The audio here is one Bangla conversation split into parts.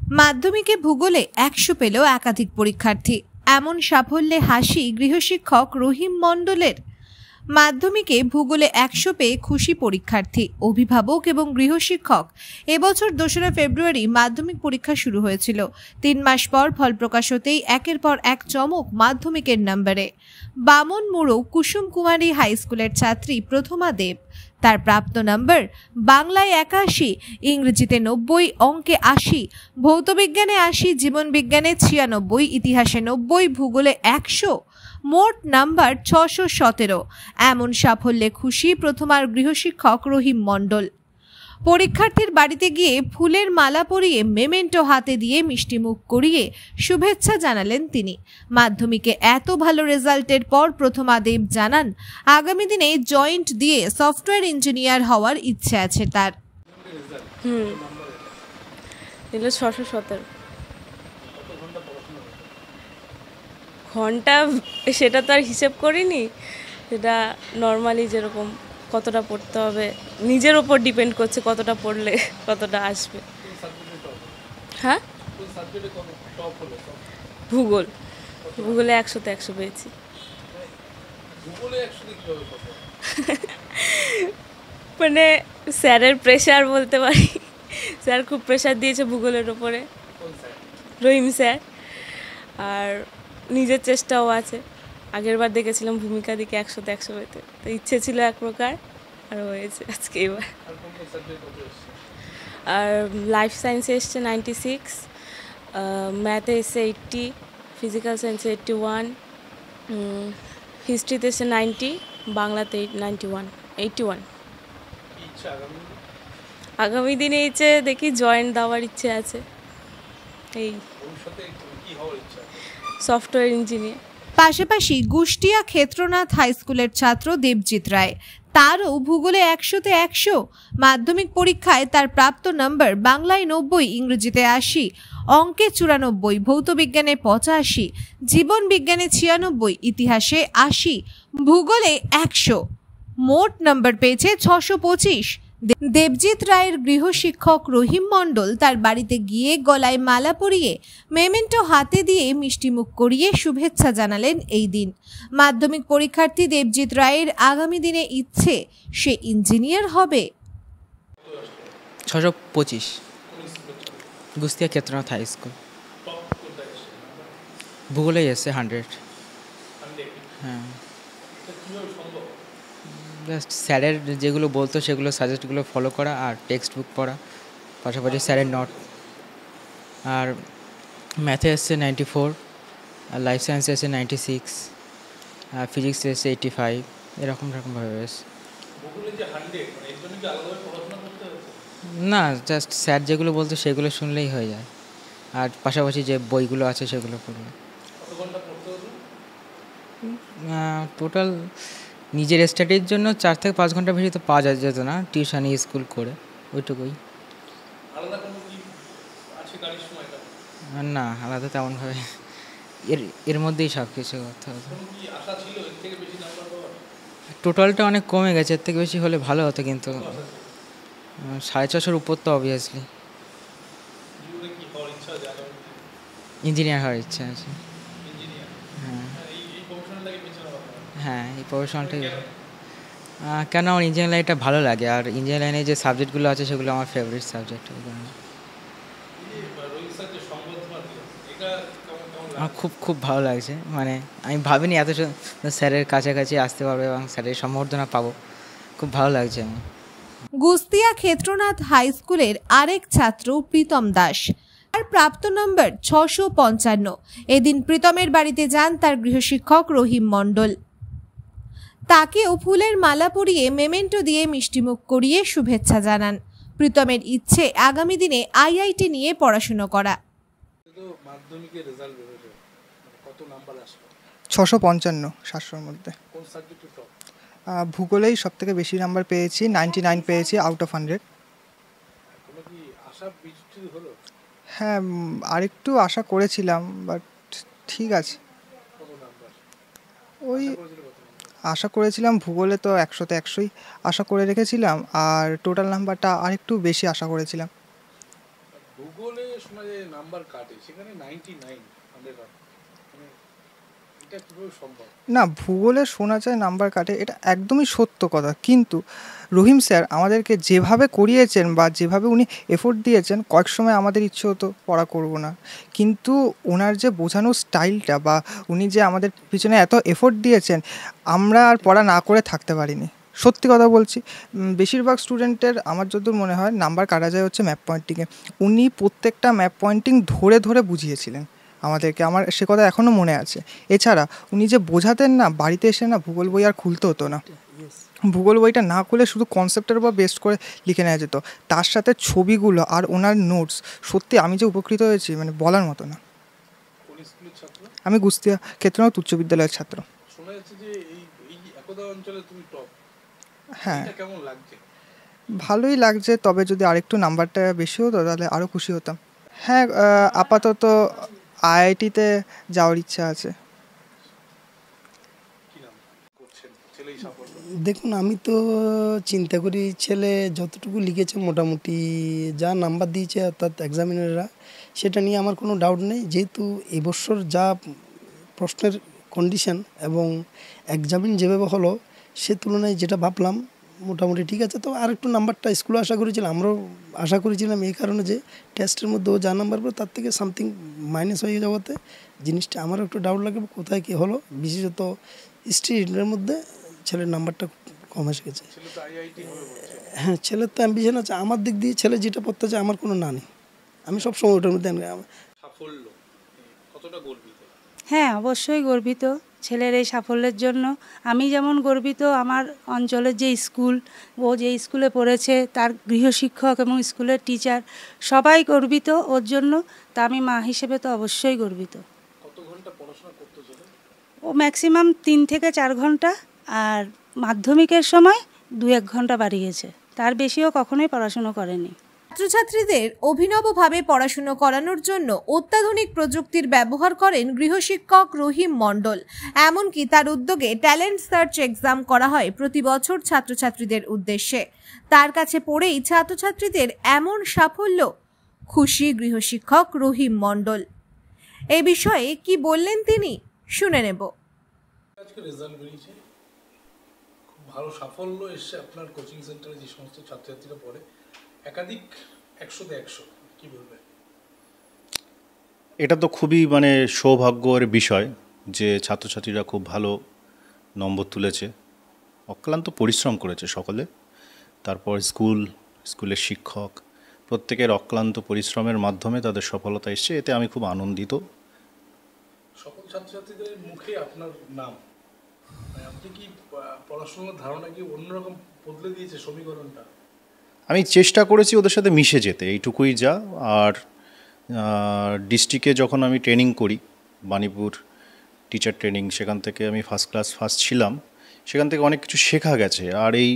মাধ্যমিকে ভূগোলে ১০০ পেল একাধিক পরীক্ষার্থী, এমন সাফল্যে হাসি গৃহশিক্ষক রহিম মণ্ডলের। মাধ্যমিকে ভূগোলে ১০০ পেয়ে খুশি পরীক্ষার্থী, অভিভাবক এবং গৃহশিক্ষক। এবছর ২রা ফেব্রুয়ারি মাধ্যমিক পরীক্ষা শুরু হয়েছিল। ৩ মাস পর ফল প্রকাশ হতেই একের পর এক চমক মাধ্যমিকের নম্বরে। বামন মুড়ো কুসুম কুমারী হাই স্কুলের ছাত্রী প্রথমা দেব। তার প্রাপ্ত নম্বর বাংলায় ৮১, ইংরেজিতে ৯০, অঙ্কে ৮০, ভৌতবিজ্ঞানে ৮০, জীবনবিজ্ঞানে ৯৬, ইতিহাসে ৯০, ভূগোলে ১০০, মোট নাম্বার ৬১৭। এমন সাফল্যে খুশি প্রথমার গৃহশিক্ষক রহিম মণ্ডল। পরীক্ষার্থীর বাড়িতে গিয়ে ফুলের মালা পরিয়ে মেমেন্টো হাতে দিয়ে মিষ্টিমুখ করিয়ে শুভেচ্ছা জানালেন তিনি। মাধ্যমিকে এত ভালো রেজাল্টের পর প্রথমা দেব জানান, আগামী দিনে জয়েন্ট দিয়ে সফটওয়্যার ইঞ্জিনিয়ার হওয়ার ইচ্ছে আছে তার। ৬১৭ ঘন্টা, সেটা তো আর হিসেব করিনি। সেটা নর্মালি যেরকম কতটা পড়তে হবে নিজের ওপর ডিপেন্ড করছে, কতটা পড়লে কতটা আসবে। হ্যাঁ, ভূগোলে ১০০তে ১০০ পেয়েছি। মানে স্যারের প্রেশার বলতে পারি, স্যার খুব প্রেশার দিয়েছে ভূগোলের ওপরে, রহিম স্যার। আর নিজের চেষ্টাও আছে। আগেরবার দেখেছিলাম ভূমিকা দিকে ১০০তে ১০০ পেতে, তো ইচ্ছে ছিল এক প্রকার, আর হয়েছে আজকে এবার। আর লাইফ সায়েন্সে এসছে ৯৬, ম্যাথে এসছে ৮০, ফিজিক্যাল সায়েন্সে ৮১, হিস্ট্রিতে এসছে ৯০, বাংলাতে 81। আগামী দিনে ইচ্ছে দেখি জয়েন্ট দেওয়ার ইচ্ছে আছে, এই সফটওয়্যার ইঞ্জিনিয়ার। পাশাপাশি কুষ্টিয়া ক্ষেত্রনাথ হাই স্কুলের ছাত্র দেবজিৎ রায়, তারও ভূগোলে ১০০তে ১০০। মাধ্যমিক পরীক্ষায় তার প্রাপ্ত নম্বর বাংলায় ৯০, ইংরেজিতে ৮০, অঙ্কে ৯৪, ভৌতবিজ্ঞানে ৮৫, জীবন বিজ্ঞানে ৯৬, ইতিহাসে ৮০, ভূগোলে ১০০। মোট নম্বর পেয়েছে ৬২৫। দেবজিৎ রায়ের গৃহশিক্ষক রহিম মণ্ডল তার বাড়িতে গিয়ে গলায় মালা পরিয়ে মেমেন্টো হাতে দিয়ে মিষ্টিমুখ করিয়ে শুভেচ্ছা জানালেন এই দিন। মাধ্যমিক পরীক্ষার্থী দেবজিৎ রায়ের আগামী দিনে ইচ্ছে সে ইঞ্জিনিয়ার হবে। ৬২৫, কুষ্টিয়া ক্ষেত্রনাথ হাই স্কুল। ভূগোলে এসছে 100। হ্যাঁ, জাস্ট স্যারের যেগুলো বলতো সেগুলো সাজেস্টগুলো ফলো করা আর টেক্সট বুক পড়া, পাশাপাশি স্যারের নোট। আর ম্যাথে এসছে 94, আর লাইফ সায়েন্সে এসছে 96, আর ফিজিক্সে এসছে 85, এরকমভাবে এসছে। না, জাস্ট স্যার যেগুলো বলতো সেগুলো শুনলেই হয়ে যায়, আর পাশাপাশি যে বইগুলো আছে সেগুলো পড়লে। টোটাল নিজের স্টাডির জন্য 4 থেকে 5 ঘন্টা বেশি তো পাওয়া যেত না, টিউশনি স্কুল করে ওইটুকুই। না, আলাদা তেমনভাবে এর মধ্যেই সব কিছু করতে হবে। টোটালটা অনেক কমে গেছে, এর থেকে বেশি হলে ভালো হতো, কিন্তু 450-এর উপর তো অবভিয়াসলি। ইঞ্জিনিয়ার হওয়ার ইচ্ছা আছে। হ্যাঁ, এই প্রফেশনালটাই। কেন আমার ইঞ্জিনিয়ারিং লাইনটা ভালো লাগে, আর ইঞ্জিনিয়ারিং লাইনে যে সাবজেক্টগুলো আছে সেগুলো আমার ফেভারিট সাবজেক্ট। আমার খুব ভালো লাগছে, মানে আমি ভাবিনি এত স্যারের কাছাকাছি আসতে পারবো এবং স্যারের সম্বর্ধনা পাবো, খুব ভালো লাগছে আমার। কুষ্টিয়া ক্ষেত্রনাথ হাই স্কুলের আরেক ছাত্র প্রীতম দাস, তার প্রাপ্ত নম্বর ৬৫৫। এদিন প্রীতমের বাড়িতে যান তার গৃহশিক্ষক রহিম মণ্ডল। তাকেও ফুলের মালা পরিয়ে মেমেন্টো দিয়ে মিষ্টিমুখ করিয়ে শুভেচ্ছা জানান। প্রীতমের ইচ্ছে আগামী দিনে আইআইটি নিয়ে পড়াশোনা করা। ৬৫৫, ৭০০-র মধ্যে। ভূগোলেই সব থেকে বেশি নাম্বার পেয়েছি, 99 পেয়েছি আউট অফ 100। হ্যাঁ, আরেকটু আশা করেছিলাম, বাট ঠিক আছে। ওই আশা করেছিলাম ভূগোলে তো ১০০তে ১০০ই আশা করে রেখেছিলাম, আর টোটাল নাম্বারটা আরেকটু বেশি আশা করেছিলাম। ভূগোলে শোনা যায় নাম্বার কাটে, সেখানে 99 100 মানে এটা কিভাবে সম্ভব? না, ভূগোলে শোনা যায় নাম্বার কাটে, এটা একদমই সত্য কথা। কিন্তু রহিম স্যার আমাদেরকে যেভাবে করিয়েছেন বা যেভাবে উনি এফোর্ট দিয়েছেন, কয়েক সময় আমাদের ইচ্ছে হতো পড়া করব না, কিন্তু ওনার যে বোঝানোর স্টাইলটা বা উনি যে আমাদের পিছনে এত এফোর্ট দিয়েছেন, আমরা আর পড়া না করে থাকতে পারিনি। সত্যি কথা বলছি, বেশিরভাগ স্টুডেন্টের আমার যতদূর মনে হয় নাম্বার কাটা যায় হচ্ছে ম্যাপ পয়েন্টিংয়ে। উনি প্রত্যেকটা ম্যাপ পয়েন্টিং ধরে ধরে বুঝিয়েছিলেন আমাদেরকে, আমার সে কথা এখনও মনে আছে। এছাড়া উনি যে বোঝাতেন না, বাড়িতে এসে না ভূগোল বই আর খুলতে হতো না। ভূগোল বইটা না খুলে শুধু কনসেপ্টের উপর বেস্ট করে লিখে নেওয়া যেত, তার সাথে ছবিগুলো আর ওনার নোটস, সত্যি আমি যে উপকৃত হয়েছি মানে বলার মতো না। কোন স্কুলের ছাত্র? আমি কুষ্টিয়া ক্ষেত্রনাথ উচ্চ বিদ্যালয়ের ছাত্র। শোনা যাচ্ছে যে এই এই একদা অঞ্চলে তুমি টপ, হ্যাঁ, এটা কেমন লাগছে? ভালোই লাগছে, তবে যদি আরেকটু নাম্বারটা বেশি হতো তাহলে আরও খুশি হতাম। হ্যাঁ, আপাতত আইআইটিতে যাওয়ার ইচ্ছা আছে। কি নাম করছেন? ছেলেই সাফল্য? দেখুন, আমি তো চিন্তা করি ছেলে যতটুকু লিখেছে মোটামুটি যা নাম্বার দিয়েছে অর্থাৎ এক্সামিনাররা, সেটা নিয়ে আমার কোনো ডাউট নেই। যেহেতু এবছর যা প্রশ্নের কন্ডিশন এবং এক্সামিন যেভাবে হলো, সে তুলনায় যেটা ভাবলাম মোটামুটি ঠিক আছে। তো আর একটু নাম্বারটা স্কুলে আশা করেছিলাম, আমরাও আশা করেছিলাম এই কারণে যে টেস্টের মধ্যেও যা নাম্বার পেলো তার থেকে সামথিং মাইনাস হয়ে যাওয়াতে জিনিসটা আমারও একটু ডাউট লাগে কোথায় কী হলো। বিশেষত হিস্ট্রির মধ্যে ছেলের নাম্বারটা কম এসে গেছে। ছেলে তো আইআইটি হবে বলছে। হ্যাঁ, ছেলের তো অ্যাম্বিশন আছে। আমার দিক দিয়ে ছেলে যেটা পড়তে চায় আমার কোনো না নেই, আমি সবসময় ওটার মধ্যে সাফল্য কতটা গর্বিত? হ্যাঁ, অবশ্যই গর্বিত ছেলের এই সাফল্যের জন্য। আমি যেমন গর্বিত, আমার অঞ্চলের যে স্কুল, ও যে স্কুলে পড়েছে তার গৃহশিক্ষক এবং স্কুলের টিচার সবাই গর্বিত ওর জন্য। তা আমি মা হিসেবে তো অবশ্যই গর্বিত। কত ঘন্টা পড়াশোনা করতে ছিল? ও ম্যাক্সিমাম 3 থেকে 4 ঘন্টা, আর মাধ্যমিকের সময় 2-1 ঘন্টা বাড়িয়েছে, তার বেশিও কখনোই পড়াশুনো করেনি। ছাত্রছাত্রীদের অভিনবভাবে পড়াশুনো করানোর জন্য অত্যাধুনিক প্রযুক্তির ব্যবহার করেন গৃহশিক্ষক রহিম মণ্ডল। এমনকি তার উদ্যোগে ট্যালেন্ট সার্চ এক্সাম করা হয় প্রতি বছর ছাত্রছাত্রীদের উদ্দেশ্যে। তার কাছে পড়েই ছাত্রছাত্রীদের এমন সাফল্য, খুশি গৃহশিক্ষক রহিম মণ্ডল। এই বিষয়ে কি বললেন তিনি, শুনে নেব। আজকে রেজাল্ট বেরিয়েছে, খুব ভালো সাফল্য এসছে আপনার কোচিং সেন্টারে যে সমস্ত ছাত্রছাত্রীরা পড়ে, একাধিক 100তে 100, কি বলবেন? এটা তো খুবই মানে সৌভাগ্যের বিষয় যে ছাত্রছাত্রীরা খুব ভালো নম্বর তুলেছে, অক্লান্ত পরিশ্রম করেছে সকলে। তারপর স্কুলের শিক্ষক প্রত্যেকের অক্লান্ত পরিশ্রমের মাধ্যমে তাদের সফলতা এসছে, এতে আমি খুব আনন্দিত। সকল ছাত্রছাত্রীদের মুখে আপনার নাম, মানে আপনি কি পড়াশোনার ধারণা কি অন্যরকম বদলে দিয়েছে সমীকরণটা? আমি চেষ্টা করেছি ওদের সাথে মিশে যেতে, এইটুকুই যা। আর ডিস্ট্রিক্টে যখন আমি ট্রেনিং করি, বাণীপুর টিচার ট্রেনিং, সেখান থেকে আমি ফার্স্ট ছিলাম, সেখান থেকে অনেক কিছু শেখা গেছে। আর এই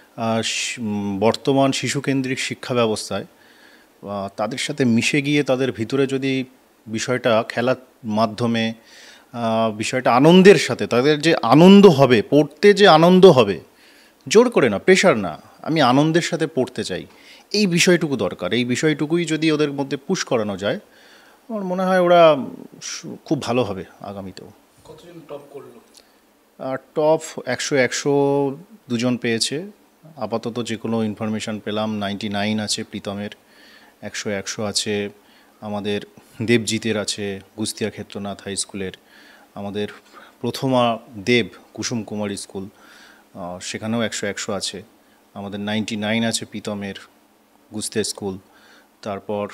বর্তমান শিশুকেন্দ্রিক শিক্ষা ব্যবস্থায় তাদের সাথে মিশে গিয়ে তাদের ভিতরে যদি বিষয়টা খেলার মাধ্যমে বিষয়টা আনন্দের সাথে, তাদের যে আনন্দ হবে, পড়তে যে আনন্দ হবে, জোর করে না, প্রেশার না, আমি আনন্দের সাথে পড়তে চাই, এই বিষয়টুকু দরকার। এই বিষয়টুকুই যদি ওদের মধ্যে পুশ করানো যায়, আমার মনে হয় ওরা খুব ভালো হবে আগামীতেও। কতজন টপ করলো? টপ 100 দুজন পেয়েছে আপাতত, যে কোনো ইনফরমেশান পেলাম। 99 আছে প্রীতমের, 100 আছে আমাদের দেবজিতের, আছে কুষ্টিয়া ক্ষেত্রনাথ হাই স্কুলের, আমাদের প্রথমা দেব কুসুম কুমারী স্কুল, সেখানেও 100 আছে। আমাদের 99 আছে প্রীতমের কুষ্টিয়া স্কুল। তারপর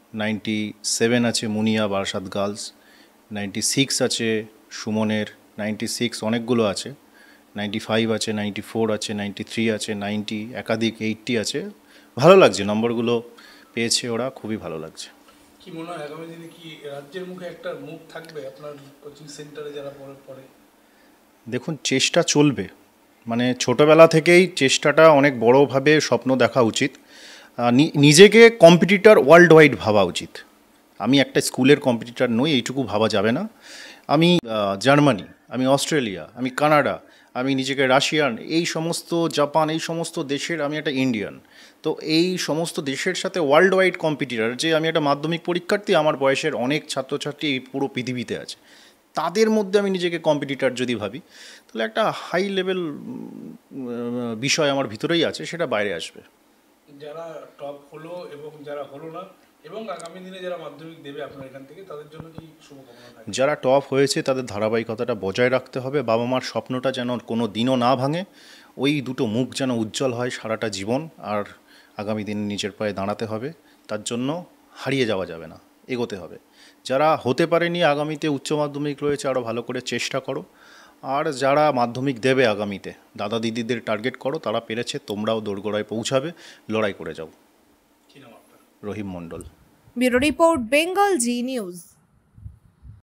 97 আছে মুনিয়া বারাসাত গার্লস, 96 আছে সুমনের, 96 অনেকগুলো আছে, 95 আছে, 94 আছে, 93 আছে, 90, একাধিক 80 আছে। ভালো লাগছে, নম্বরগুলো পেয়েছে ওরা, খুবই ভালো লাগছে। কি মনে হয় আগামী দিনে কি রাজ্যের মুখে একটা মুখ থাকবে আপনার কোচিং সেন্টারে যারা পড়ে? দেখুন, চেষ্টা চলবে, মানে ছোটোবেলা থেকেই চেষ্টাটা অনেক বড়োভাবে স্বপ্ন দেখা উচিত, নিজেকে কম্পিটিটর ওয়ার্ল্ড ওয়াইড ভাবা উচিত। আমি একটা স্কুলের কম্পিটিটার নই, এইটুকু ভাবা যাবে না। আমি জার্মানি, আমি অস্ট্রেলিয়া, আমি কানাডা, আমি নিজেকে রাশিয়ান, এই সমস্ত জাপান, এই সমস্ত দেশের আমি একটা ইন্ডিয়ান। তো এই সমস্ত দেশের সাথে ওয়ার্ল্ড ওয়াইড কম্পিটিটার, যে আমি একটা মাধ্যমিক পরীক্ষার্থী, আমার বয়সের অনেক ছাত্রছাত্রী এই পুরো পৃথিবীতে আছে, তাদের মধ্যে আমি নিজেকে কম্পিটিটার যদি ভাবি, তাহলে একটা হাই লেভেল বিষয় আমার ভিতরেই আছে, সেটা বাইরে আসবে। যারা টপ হলো এবং যারা হলো না এবং আগামী দিনে যারা মাধ্যমিক দেবে আপনার এখান থেকে, তাদের জন্য কি শুভকামনা থাকে? যারা টপ হয়েছে তাদের ধারাবাহিকতাটা বজায় রাখতে হবে, বাবা মার স্বপ্নটা যেন কোনো দিনও না ভাঙে, ওই দুটো মুখ যেন উজ্জ্বল হয় সারাটা জীবন, আর আগামী দিনে নিজের পায়ে দাঁড়াতে হবে। তার জন্য হারিয়ে যাওয়া যাবে না, এগোতে হবে। যারা হতে পারেনি, আগামীতে উচ্চ মাধ্যমিক রয়েছে, আরও ভালো করে চেষ্টা করো। আর যারা মাধ্যমিক দেবে আগামীতে, দাদা দিদিদের টার্গেট করো, তারা পেরেছে, তোমরাও দোরগোড়ায় পৌঁছাবে, লড়াই করে যাও। কি নাম আপনার? Rahim Mondal. Bureau report, Bengal Zee news.